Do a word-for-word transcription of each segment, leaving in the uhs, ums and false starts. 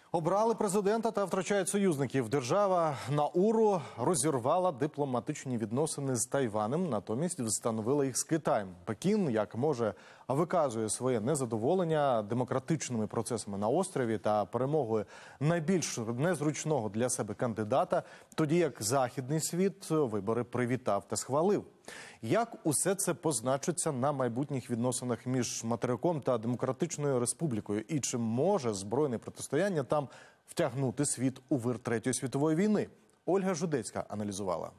Обрали президента та втрачають союзників. Держава Науру розірвала дипломатичні відносини з Тайванем, натомість встановила їх з Китаєм. Пекін, як може, виказує своє незадоволення демократичними процесами на острові та перемогою найбільш незручного для себе кандидата, тоді як західний світ вибори привітав та схвалив. Як усе це позначиться на майбутніх відносинах між материком та Демократичною Республікою? І чи може збройне протистояння там втягнути світ у вир Третьої світової війни? Ольга Жудецька аналізувала.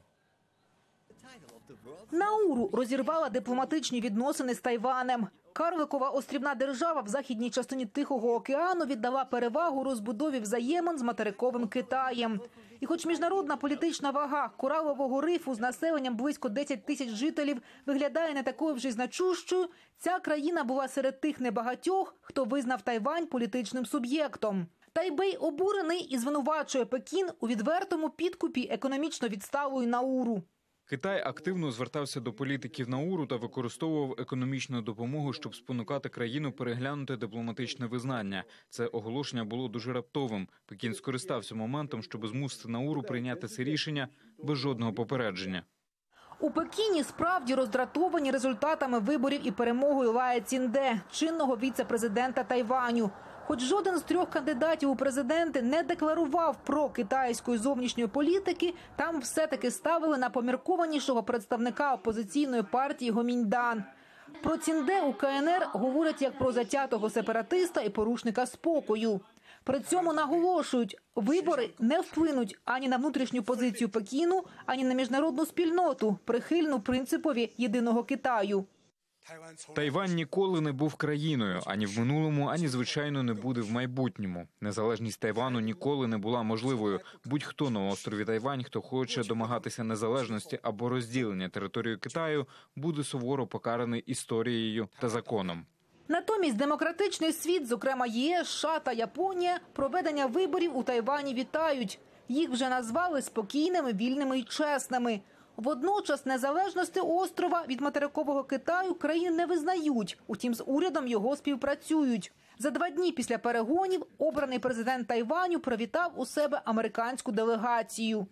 Науру розірвала дипломатичні відносини з Тайванем. Карликова острівна держава в західній частині Тихого океану віддала перевагу розбудові взаємин з материковим Китаєм. І хоч міжнародна політична вага коралового рифу з населенням близько десять тисяч жителів виглядає не такою вже значущою, ця країна була серед тих небагатьох, хто визнав Тайвань політичним суб'єктом. Тайбей обурений і звинувачує Пекін у відвертому підкупі економічно відсталої Науру. Китай активно звертався до політиків Науру та використовував економічну допомогу, щоб спонукати країну переглянути дипломатичне визнання. Це оголошення було дуже раптовим. Пекін скористався моментом, щоб змусити Науру прийняти це рішення без жодного попередження. У Пекіні справді роздратовані результатами виборів і перемогою Лая Цзінде, чинного віце-президента Тайваню. Хоч жоден з трьох кандидатів у президенти не декларував про китайської зовнішньої політики, там все-таки ставили на поміркованішого представника опозиційної партії Гоміньдан. Про Цзінде у ка ен ер говорять як про затятого сепаратиста і порушника спокою. При цьому наголошують, вибори не вплинуть ані на внутрішню позицію Пекіну, ані на міжнародну спільноту, прихильну принципові єдиного Китаю. Тайвань ніколи не був країною, ані в минулому, ані, звичайно, не буде в майбутньому. Незалежність Тайвану ніколи не була можливою. Будь-хто на острові Тайвань, хто хоче домагатися незалежності або розділення території Китаю, буде суворо покараний історією та законом. Натомість демократичний світ, зокрема ЄС, США та Японія, проведення виборів у Тайвані вітають. Їх вже назвали спокійними, вільними і чесними. Водночас незалежності острова від материкового Китаю країни не визнають, утім з урядом його співпрацюють. За два дні після перегонів обраний президент Тайваню привітав у себе американську делегацію.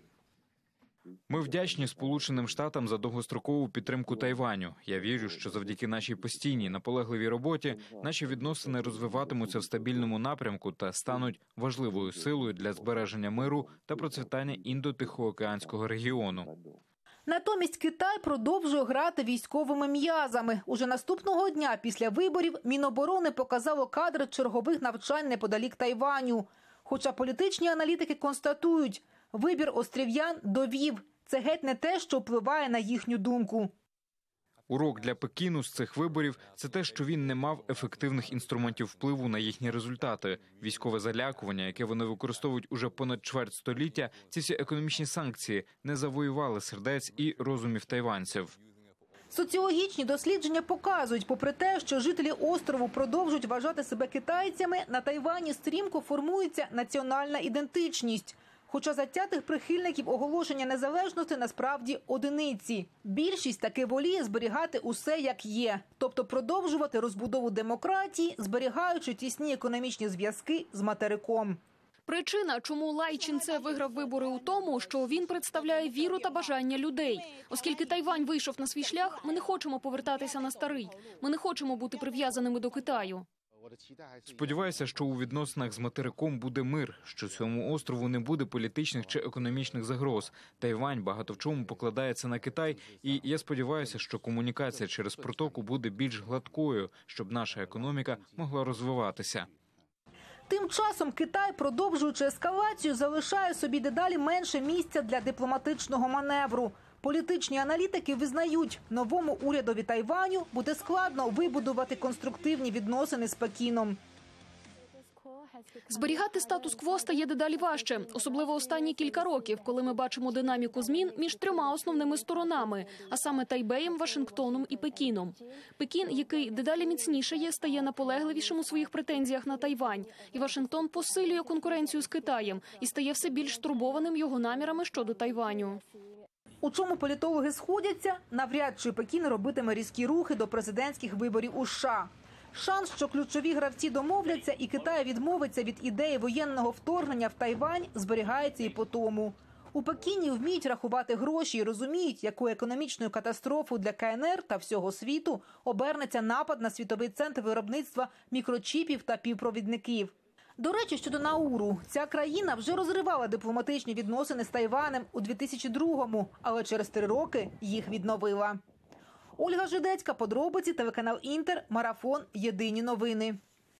Ми вдячні Сполученим Штатам за довгострокову підтримку Тайваню. Я вірю, що завдяки нашій постійній, наполегливій роботі наші відносини розвиватимуться в стабільному напрямку та стануть важливою силою для збереження миру та процвітання Індо-Тихоокеанського регіону. Натомість Китай продовжує грати військовими м'язами. Уже наступного дня після виборів Міноборони показало кадри чергових навчань неподалік Тайваню. Хоча політичні аналітики констатують, вибір острів'ян довів. Це геть не те, що впливає на їхню думку. Урок для Пекіну з цих виборів – це те, що він не мав ефективних інструментів впливу на їхні результати. Військове залякування, яке вони використовують уже понад чверть століття, ці всі економічні санкції не завоювали сердець і розумів тайванців. Соціологічні дослідження показують, попри те, що жителі острову продовжують вважати себе китайцями, на Тайвані стрімко формується національна ідентичність. Хоча затятих прихильників оголошення незалежності насправді одиниці. Більшість таки воліє зберігати усе як є, тобто продовжувати розбудову демократії, зберігаючи тісні економічні зв'язки з материком. Причина, чому Лай Чжінде виграв вибори у тому, що він представляє віру та бажання людей. Оскільки Тайвань вийшов на свій шлях, ми не хочемо повертатися на старий. Ми не хочемо бути прив'язаними до Китаю. Сподіваюся, що у відносинах з материком буде мир, що цьому острову не буде політичних чи економічних загроз. Тайвань багато в чому покладається на Китай, і я сподіваюся, що комунікація через протоку буде більш гладкою, щоб наша економіка могла розвиватися. Тим часом Китай, продовжуючи ескалацію, залишає собі дедалі менше місця для дипломатичного маневру. Політичні аналітики визнають, новому урядові Тайваню буде складно вибудувати конструктивні відносини з Пекіном. Зберігати статус-кво стає дедалі важче, особливо останні кілька років, коли ми бачимо динаміку змін між трьома основними сторонами, а саме Тайбеєм, Вашингтоном і Пекіном. Пекін, який дедалі міцніше є, стає наполегливішим у своїх претензіях на Тайвань, і Вашингтон посилює конкуренцію з Китаєм і стає все більш стурбованим його намірами щодо Тайваню. У чому політологи сходяться? Навряд чи Пекін робитиме різкі рухи до президентських виборів у США. Шанс, що ключові гравці домовляться і Китай відмовиться від ідеї воєнного вторгнення в Тайвань, зберігається і по тому. У Пекіні вміють рахувати гроші і розуміють, яку економічною катастрофу для Ка Ен Ер та всього світу обернеться напад на світовий центр виробництва мікрочіпів та півпровідників. До речі, щодо Науру, ця країна вже розривала дипломатичні відносини з Тайванем у дві тисячі другому, але через три роки їх відновила. Ольга Жидецька, подробиці, телеканал Інтер, Марафон, Єдині новини.